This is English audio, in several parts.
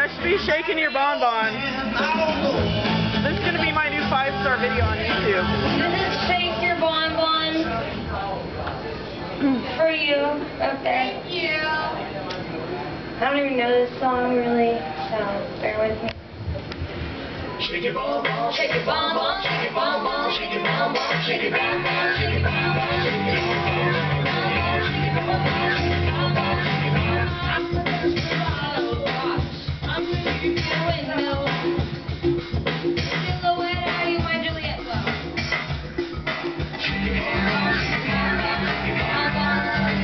should be shaking your bonbon. This is going to be my new 5-star video on YouTube. This is Shake Your Bonbon for you up there. Thank you. I don't even know this song really, so bear with me. Shake your bonbon, shake your bonbon, shake your bonbon, shake your bonbon, shake your bonbon, shake your bonbon, shake your bonbon, shake your bonbon, shake your bonbon. I'm looking through the window. Silhouette, are you my Juliet? Shake your bonbon, shake your bonbon, shake your bonbon.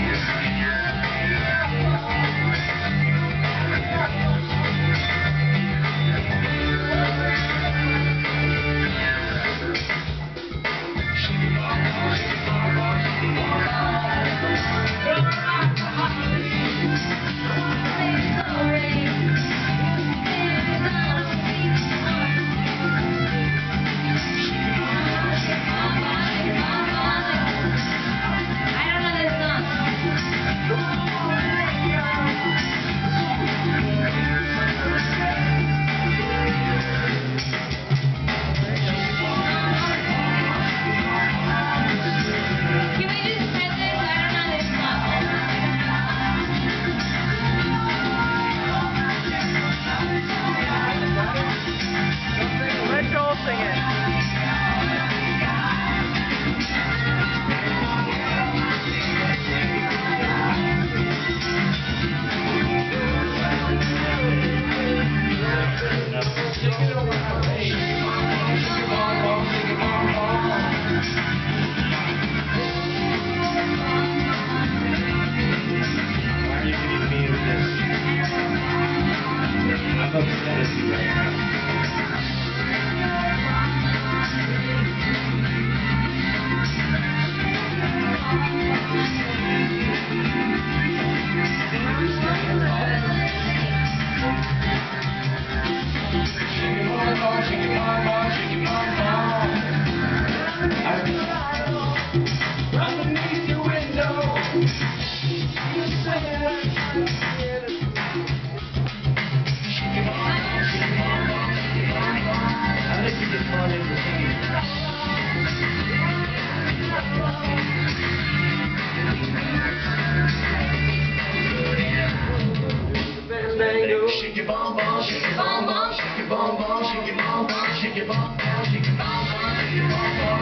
Shake your bonbon, shake your bonbon, shake your bonbon, shake your bonbon, shake your bonbon, shake your bonbon, shake your bonbon,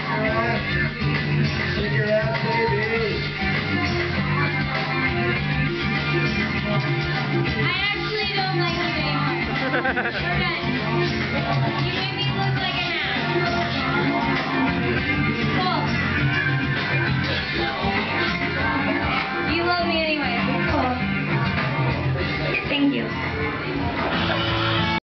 shake your ass, baby. I actually don't like you anymore. We're done.